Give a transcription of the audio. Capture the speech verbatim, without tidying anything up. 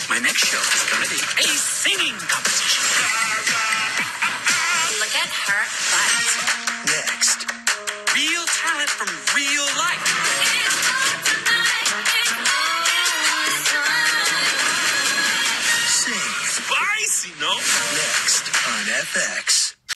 My next show is going to be a singing competition. Look at her butt. Next. Real talent from real life. Sing. Spicy, no? Next on F X.